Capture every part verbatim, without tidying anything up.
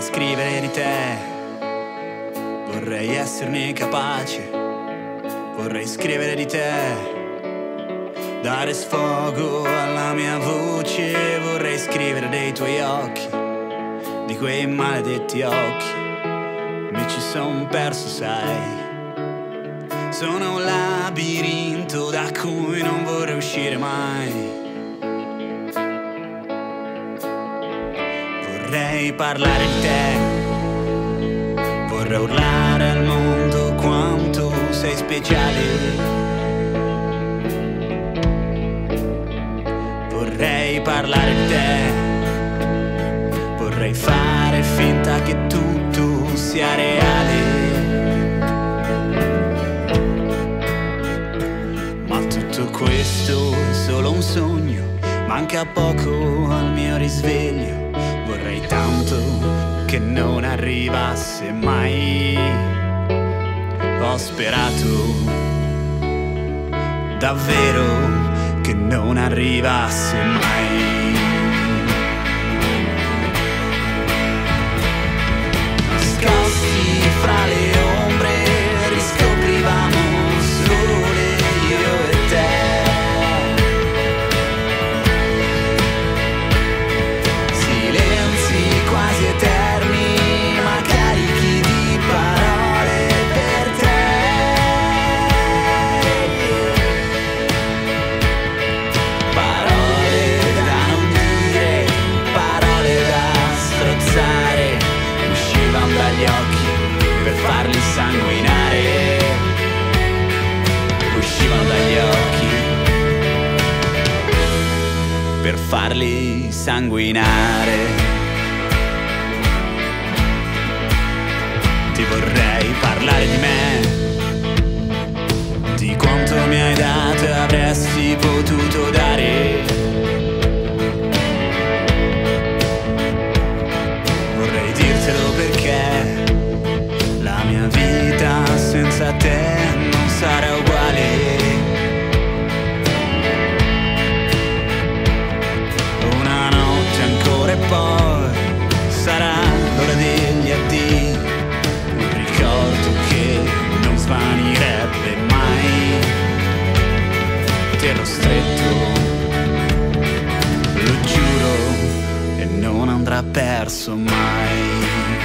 scrivere di te, vorrei esserne capace, vorrei scrivere di te, dare sfogo alla mia voce, vorrei scrivere dei tuoi occhi, di quei maledetti occhi, mi ci son perso, sai. Sono un labirinto da cui non vorrei uscire mai. Vorrei parlare di te, vorrei urlare al mondo quanto sei speciale. Vorrei parlare di te, vorrei fare finta che tutto sia reale. Ma tutto questo è solo un sogno, manca poco al mio risveglio. Vorrei tanto che non arrivasse mai. Ho sperato davvero che non arrivasse mai. Nascosti fra le ombre riscoprivamo sole io e te. Quasi eterni, ma carichi di parole per te. Parole da non dire, parole da strozzare, uscivano dagli occhi per farli sanguinare. Uscivano dagli occhi per farli sanguinare. Ti vorrei parlare di me, di quanto mi hai dato e avresti potuto dare. Vorrei dirtelo perché la mia vita senza te non sarà uguale. Una notte ancora e poi sarà l'ora degli addii. Che non svanirebbe mai. Terrò stretto, lo giuro, e non andrà perso mai.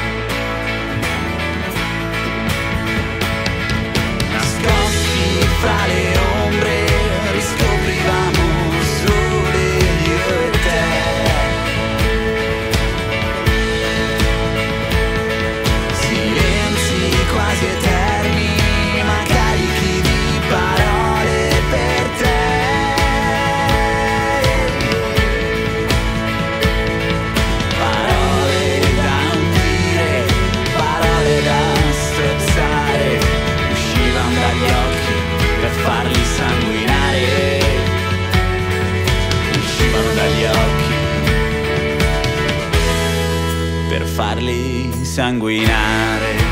Nascosti fra le ombre riscoprivamo sole io e te. Quasi eterni, ma carichi di parole per te. Parole da non dire, parole da strozzare, uscivano dagli occhi per farli sanguinare. Uscivano dagli occhi per farli sanguinare.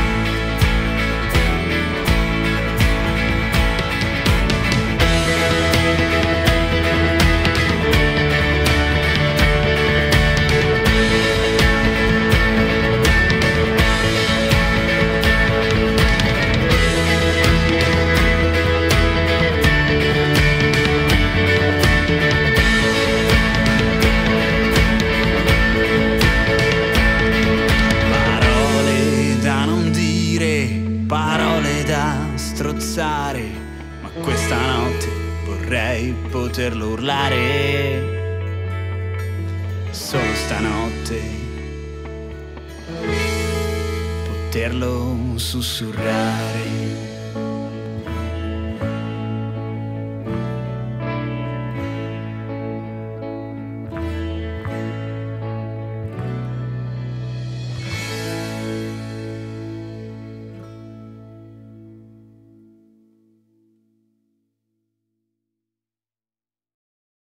Parole da strozzare, ma questa notte vorrei poterlo urlare. Solo stanotte poterlo sussurrare.